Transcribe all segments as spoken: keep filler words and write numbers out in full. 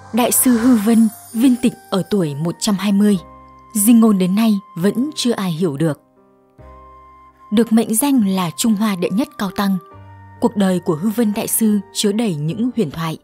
Đại sư Hư Vân viên tịch ở tuổi một trăm hai mươi, di ngôn đến nay vẫn chưa ai hiểu được. Được mệnh danh là Trung Hoa đệ nhất cao tăng, cuộc đời của Hư Vân đại sư chứa đầy những huyền thoại.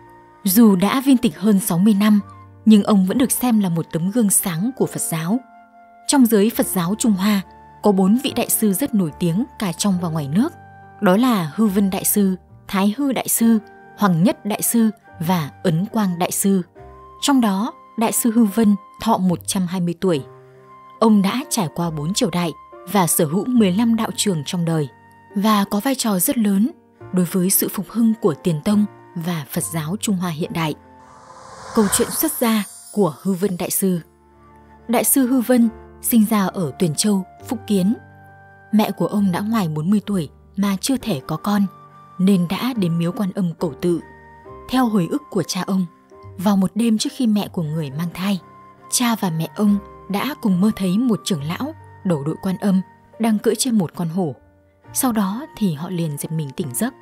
Dù đã viên tịch hơn sáu mươi năm, nhưng ông vẫn được xem là một tấm gương sáng của Phật giáo. Trong giới Phật giáo Trung Hoa, có bốn vị đại sư rất nổi tiếng cả trong và ngoài nước. Đó là Hư Vân đại sư, Thái Hư đại sư, Hoàng Nhất đại sư và Ấn Quang đại sư. Trong đó, đại sư Hư Vân thọ một trăm hai mươi tuổi. Ông đã trải qua bốn triều đại và sở hữu mười lăm đạo trường trong đời, và có vai trò rất lớn đối với sự phục hưng của Tiền Tông và Phật giáo Trung Hoa hiện đại. Câu chuyện xuất gia của Hư Vân đại sư. Đại sư Hư Vân sinh ra ở Tuyền Châu, Phúc Kiến. Mẹ của ông đã ngoài bốn mươi tuổi mà chưa thể có con, nên đã đến miếu Quan Âm cầu tự. Theo hồi ức của cha ông, vào một đêm trước khi mẹ của người mang thai, cha và mẹ ông đã cùng mơ thấy một trưởng lão đầu đội Quan Âm đang cưỡi trên một con hổ. Sau đó thì họ liền giật mình tỉnh giấc.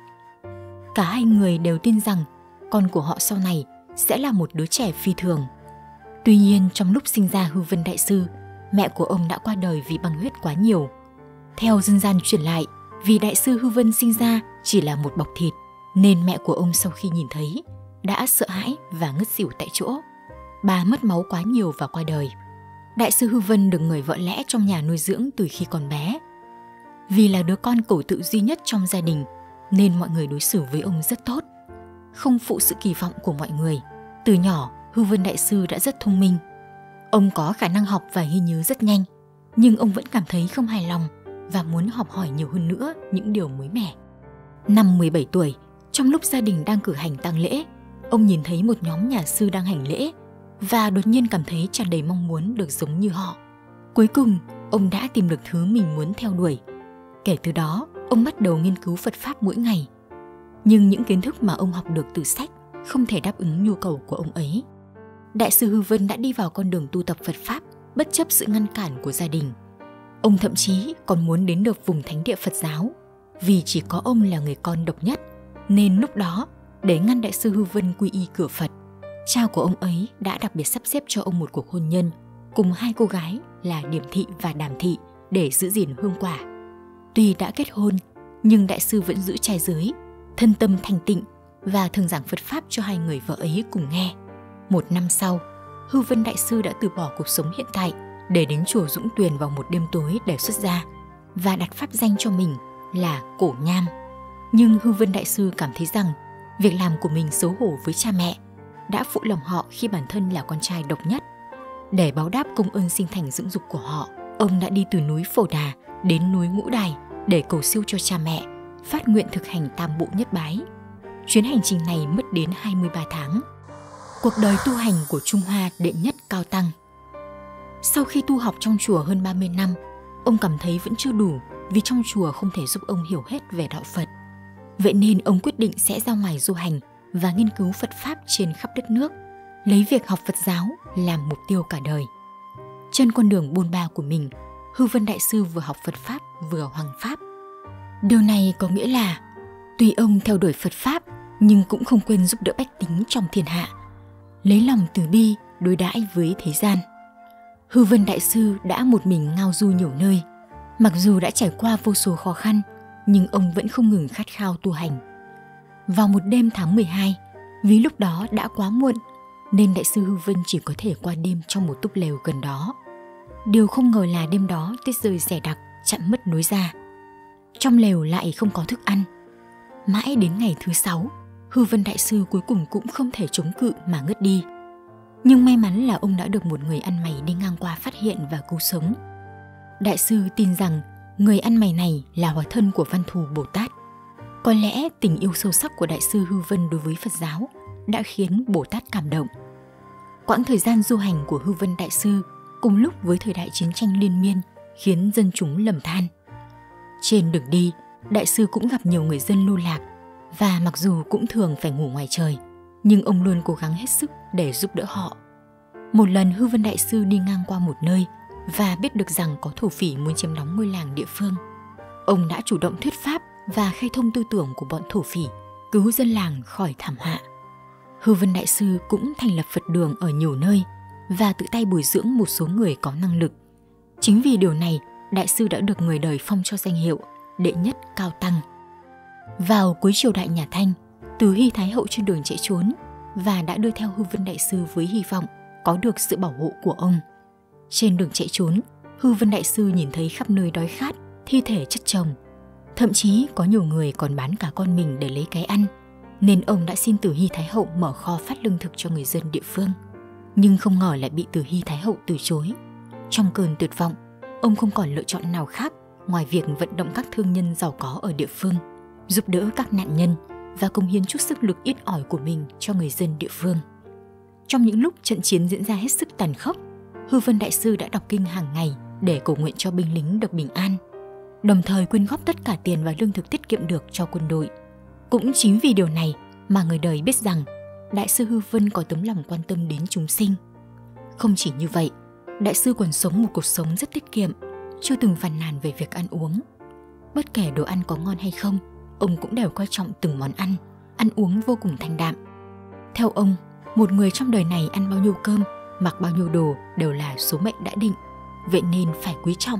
Cả hai người đều tin rằng con của họ sau này sẽ là một đứa trẻ phi thường. Tuy nhiên, trong lúc sinh ra Hư Vân đại sư, mẹ của ông đã qua đời vì băng huyết quá nhiều. Theo dân gian truyền lại, vì đại sư Hư Vân sinh ra chỉ là một bọc thịt, nên mẹ của ông sau khi nhìn thấy đã sợ hãi và ngất xỉu tại chỗ. Bà mất máu quá nhiều và qua đời. Đại sư Hư Vân được người vợ lẽ trong nhà nuôi dưỡng từ khi còn bé. Vì là đứa con cẩu tự duy nhất trong gia đình, nên mọi người đối xử với ông rất tốt, không phụ sự kỳ vọng của mọi người. Từ nhỏ, Hư Vân đại sư đã rất thông minh. Ông có khả năng học và ghi nhớ rất nhanh, nhưng ông vẫn cảm thấy không hài lòng và muốn học hỏi nhiều hơn nữa những điều mới mẻ. Năm mười bảy tuổi, trong lúc gia đình đang cử hành tang lễ, ông nhìn thấy một nhóm nhà sư đang hành lễ và đột nhiên cảm thấy tràn đầy mong muốn được giống như họ. Cuối cùng, ông đã tìm được thứ mình muốn theo đuổi. Kể từ đó, ông bắt đầu nghiên cứu Phật Pháp mỗi ngày. Nhưng những kiến thức mà ông học được từ sách không thể đáp ứng nhu cầu của ông ấy. Đại sư Hư Vân đã đi vào con đường tu tập Phật Pháp bất chấp sự ngăn cản của gia đình. Ông thậm chí còn muốn đến được vùng thánh địa Phật giáo, vì chỉ có ông là người con độc nhất, nên lúc đó, để ngăn đại sư Hư Vân quy y cửa Phật, cha của ông ấy đã đặc biệt sắp xếp cho ông một cuộc hôn nhân cùng hai cô gái là Điểm Thị và Đàm Thị để giữ gìn hương quả. Tuy đã kết hôn, nhưng đại sư vẫn giữ trai giới, thân tâm thanh tịnh và thường giảng Phật Pháp cho hai người vợ ấy cùng nghe. Một năm sau, Hư Vân đại sư đã từ bỏ cuộc sống hiện tại để đến chùa Dũng Tuyền vào một đêm tối để xuất gia và đặt pháp danh cho mình là Cổ Nham. Nhưng Hư Vân đại sư cảm thấy rằng việc làm của mình xấu hổ với cha mẹ, đã phụ lòng họ khi bản thân là con trai độc nhất. Để báo đáp công ơn sinh thành dưỡng dục của họ, ông đã đi từ núi Phổ Đà đến núi Ngũ Đài để cầu siêu cho cha mẹ, phát nguyện thực hành tam bộ nhất bái. Chuyến hành trình này mất đến hai mươi ba tháng. Cuộc đời tu hành của Trung Hoa đệ nhất cao tăng. Sau khi tu học trong chùa hơn ba mươi năm, ông cảm thấy vẫn chưa đủ vì trong chùa không thể giúp ông hiểu hết về đạo Phật. Vậy nên ông quyết định sẽ ra ngoài du hành và nghiên cứu Phật Pháp trên khắp đất nước, lấy việc học Phật giáo làm mục tiêu cả đời. Trên con đường bôn ba của mình, Hư Vân đại sư vừa học Phật Pháp vừa hoằng Pháp. Điều này có nghĩa là tuy ông theo đuổi Phật Pháp nhưng cũng không quên giúp đỡ bách tính trong thiên hạ, lấy lòng từ bi đối đãi với thế gian. Hư Vân đại sư đã một mình ngao du nhiều nơi. Mặc dù đã trải qua vô số khó khăn, nhưng ông vẫn không ngừng khát khao tu hành. Vào một đêm tháng mười hai, vì lúc đó đã quá muộn, nên đại sư Hư Vân chỉ có thể qua đêm trong một túp lều gần đó. Điều không ngờ là đêm đó tuyết rơi dày đặc, chặn mất lối ra. Trong lều lại không có thức ăn. Mãi đến ngày thứ sáu, Hư Vân đại sư cuối cùng cũng không thể chống cự mà ngất đi. Nhưng may mắn là ông đã được một người ăn mày đi ngang qua phát hiện và cứu sống. Đại sư tin rằng người ăn mày này là hóa thân của Văn Thù Bồ Tát. Có lẽ tình yêu sâu sắc của đại sư Hư Vân đối với Phật giáo đã khiến Bồ Tát cảm động. Quãng thời gian du hành của Hư Vân đại sư cùng lúc với thời đại chiến tranh liên miên khiến dân chúng lầm than. Trên đường đi, đại sư cũng gặp nhiều người dân lưu lạc, và mặc dù cũng thường phải ngủ ngoài trời, nhưng ông luôn cố gắng hết sức để giúp đỡ họ. Một lần Hư Vân đại sư đi ngang qua một nơi và biết được rằng có thổ phỉ muốn chiếm đóng ngôi làng địa phương. Ông đã chủ động thuyết pháp và khai thông tư tưởng của bọn thổ phỉ, cứu dân làng khỏi thảm họa. Hư Vân Đại Sư cũng thành lập Phật đường ở nhiều nơi và tự tay bồi dưỡng một số người có năng lực. Chính vì điều này, Đại Sư đã được người đời phong cho danh hiệu Đệ Nhất Cao Tăng. Vào cuối triều đại nhà Thanh, Từ Hy Thái Hậu trên đường chạy trốn và đã đưa theo Hư Vân Đại Sư với hy vọng có được sự bảo hộ của ông. Trên đường chạy trốn, Hư Vân Đại Sư nhìn thấy khắp nơi đói khát, thi thể chất chồng. Thậm chí có nhiều người còn bán cả con mình để lấy cái ăn, nên ông đã xin Từ Hy Thái Hậu mở kho phát lương thực cho người dân địa phương. Nhưng không ngờ lại bị Từ Hy Thái Hậu từ chối. Trong cơn tuyệt vọng, ông không còn lựa chọn nào khác ngoài việc vận động các thương nhân giàu có ở địa phương, giúp đỡ các nạn nhân và cống hiến chút sức lực ít ỏi của mình cho người dân địa phương. Trong những lúc trận chiến diễn ra hết sức tàn khốc, Hư Vân Đại Sư đã đọc kinh hàng ngày để cầu nguyện cho binh lính được bình an, đồng thời quyên góp tất cả tiền và lương thực tiết kiệm được cho quân đội. Cũng chính vì điều này mà người đời biết rằng Đại sư Hư Vân có tấm lòng quan tâm đến chúng sinh. Không chỉ như vậy, Đại sư còn sống một cuộc sống rất tiết kiệm, chưa từng phàn nàn về việc ăn uống. Bất kể đồ ăn có ngon hay không, ông cũng đều coi trọng từng món ăn, ăn uống vô cùng thanh đạm. Theo ông, một người trong đời này ăn bao nhiêu cơm, mặc bao nhiêu đồ đều là số mệnh đã định, vậy nên phải quý trọng.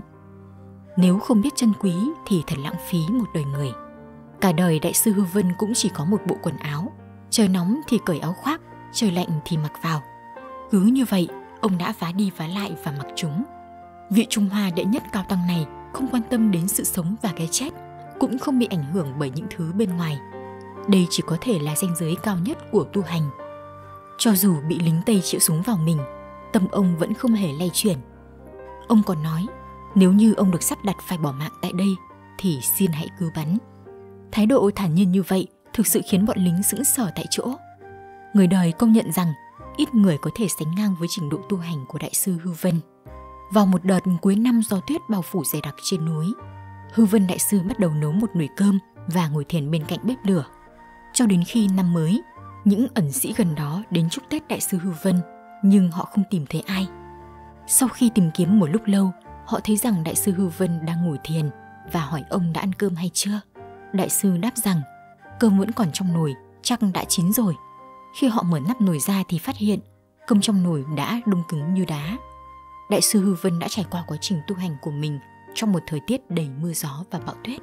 Nếu không biết trân quý thì thật lãng phí một đời người. Cả đời Đại sư Hư Vân cũng chỉ có một bộ quần áo, trời nóng thì cởi áo khoác, trời lạnh thì mặc vào. Cứ như vậy, ông đã vá đi vá lại và mặc chúng. Vị Trung Hoa Đệ Nhất Cao Tăng này không quan tâm đến sự sống và cái chết, cũng không bị ảnh hưởng bởi những thứ bên ngoài. Đây chỉ có thể là ranh giới cao nhất của tu hành. Cho dù bị lính Tây chĩa súng vào mình, tâm ông vẫn không hề lay chuyển. Ông còn nói, nếu như ông được sắp đặt phải bỏ mạng tại đây, thì xin hãy cứ bắn. Thái độ thản nhiên như vậy thực sự khiến bọn lính sững sờ tại chỗ. Người đời công nhận rằng ít người có thể sánh ngang với trình độ tu hành của Đại sư Hư Vân. Vào một đợt cuối năm gió tuyết bao phủ dày đặc trên núi, Hư Vân Đại sư bắt đầu nấu một nồi cơm và ngồi thiền bên cạnh bếp lửa. Cho đến khi năm mới, những ẩn sĩ gần đó đến chúc Tết Đại sư Hư Vân, nhưng họ không tìm thấy ai. Sau khi tìm kiếm một lúc lâu, họ thấy rằng Đại sư Hư Vân đang ngồi thiền và hỏi ông đã ăn cơm hay chưa. Đại sư đáp rằng cơm vẫn còn trong nồi, chắc đã chín rồi. Khi họ mở nắp nồi ra thì phát hiện cơm trong nồi đã đông cứng như đá. Đại sư Hư Vân đã trải qua quá trình tu hành của mình trong một thời tiết đầy mưa gió và bão tuyết.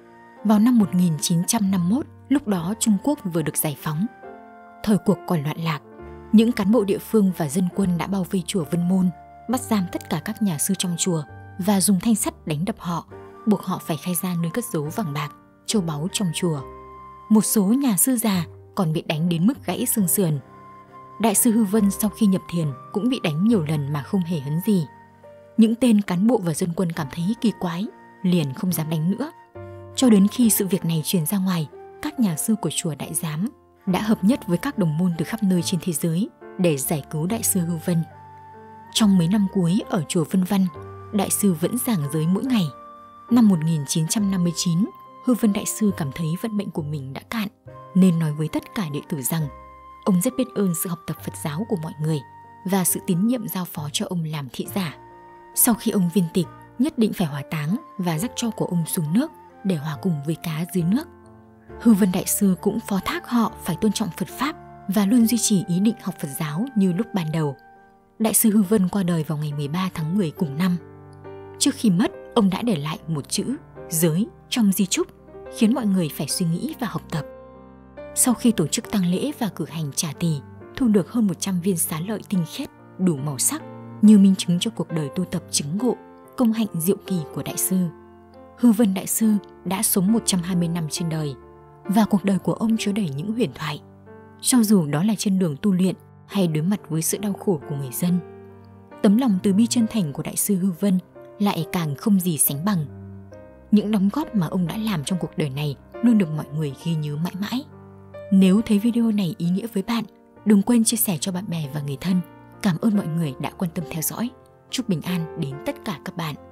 Vào năm một nghìn chín trăm năm mươi mốt, lúc đó Trung Quốc vừa được giải phóng. Thời cuộc còn loạn lạc, những cán bộ địa phương và dân quân đã bao vây chùa Vân Môn, bắt giam tất cả các nhà sư trong chùa và dùng thanh sắt đánh đập họ, buộc họ phải khai ra nơi cất giấu vàng bạc, châu báu trong chùa. Một số nhà sư già còn bị đánh đến mức gãy xương sườn. Đại sư Hư Vân sau khi nhập thiền cũng bị đánh nhiều lần mà không hề hấn gì. Những tên cán bộ và dân quân cảm thấy kỳ quái, liền không dám đánh nữa. Cho đến khi sự việc này truyền ra ngoài, các nhà sư của chùa Đại Giám đã hợp nhất với các đồng môn từ khắp nơi trên thế giới để giải cứu Đại sư Hư Vân. Trong mấy năm cuối ở chùa Vân Văn, Đại sư vẫn giảng giới mỗi ngày. Năm một nghìn chín trăm năm mươi chín, Hư Vân Đại sư cảm thấy vận mệnh của mình đã cạn, nên nói với tất cả đệ tử rằng ông rất biết ơn sự học tập Phật giáo của mọi người và sự tín nhiệm giao phó cho ông làm thị giả. Sau khi ông viên tịch, nhất định phải hỏa táng và rắc tro của ông xuống nước để hòa cùng với cá dưới nước. Hư Vân Đại sư cũng phó thác họ phải tôn trọng Phật Pháp và luôn duy trì ý định học Phật giáo như lúc ban đầu. Đại sư Hư Vân qua đời vào ngày mười ba tháng mười cùng năm. Trước khi mất, ông đã để lại một chữ giới trong di chúc, khiến mọi người phải suy nghĩ và học tập. Sau khi tổ chức tang lễ và cử hành trả tỳ, thu được hơn một trăm viên xá lợi tinh khiết, đủ màu sắc, như minh chứng cho cuộc đời tu tập chứng ngộ, công hạnh diệu kỳ của Đại sư. Hư Vân Đại sư đã sống một trăm hai mươi năm trên đời, và cuộc đời của ông chứa đầy những huyền thoại. Cho dù đó là trên đường tu luyện hay đối mặt với sự đau khổ của người dân, tấm lòng từ bi chân thành của Đại sư Hư Vân lại càng không gì sánh bằng. Những đóng góp mà ông đã làm trong cuộc đời này luôn được mọi người ghi nhớ mãi mãi. Nếu thấy video này ý nghĩa với bạn, đừng quên chia sẻ cho bạn bè và người thân. Cảm ơn mọi người đã quan tâm theo dõi. Chúc bình an đến tất cả các bạn.